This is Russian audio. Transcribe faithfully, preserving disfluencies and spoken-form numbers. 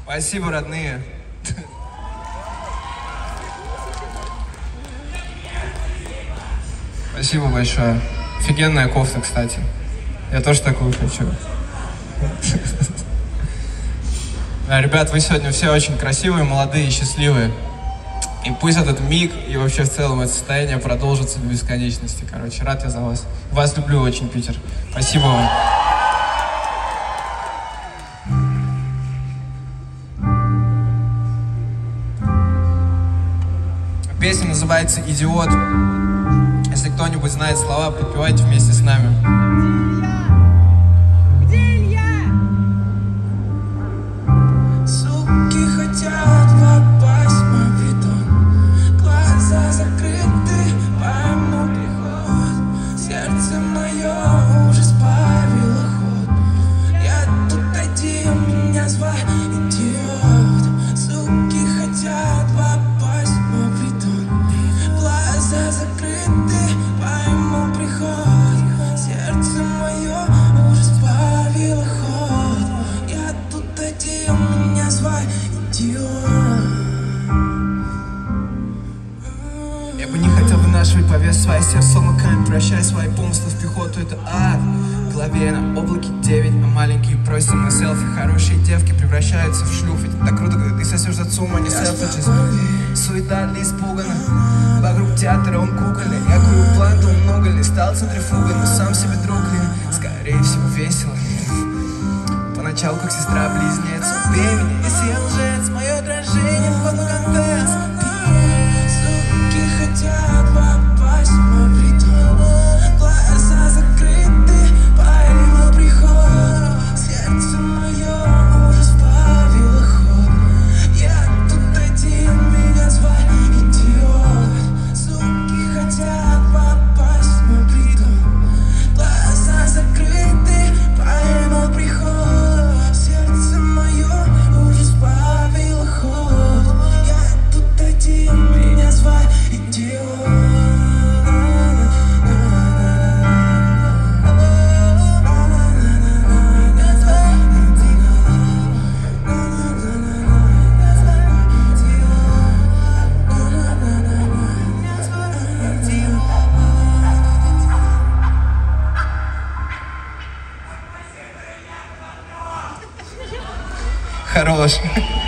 Спасибо, родные. Спасибо большое. Офигенная кофта, кстати. Я тоже такую хочу. Ребят, вы сегодня все очень красивые, молодые, счастливые. И пусть этот миг и вообще в целом это состояние продолжится до бесконечности. Короче, рад я за вас. Вас люблю очень, Питер. Спасибо вам. Песня называется «Идиот». Если кто-нибудь знает слова, подпевайте вместе с нами. Я бы не хотел вынашивать повес свои сердце ломаками, превращая свои помыслы в пехоту, это ад. В голове на облаке девять, а маленькие просят со мной селфи. Хорошие девки превращаются в шлюх, ведь так круто, когда ты сосешь за цуму, а не селфиджис. Суета ли испугана, вокруг театра он кукольный. Я курю планту, много ли, стал центрифугой, но сам себе друг ли. Скорее всего весело. Поначалу как сестра-близнец. Убей меня, если я лжец, мое отражение в фотоконтест. Суки хотят попасть в мой притон. Глаза закрыты, по его приходу. Сердце мое уже сбавило ход. Я тут один, меня звать идиот. Суки хотят попасть в мой притон. Глаза закрыты, по его приходу. Сердце мое уже сбавило ход. Я тут один, меня звать идиот. Хорош.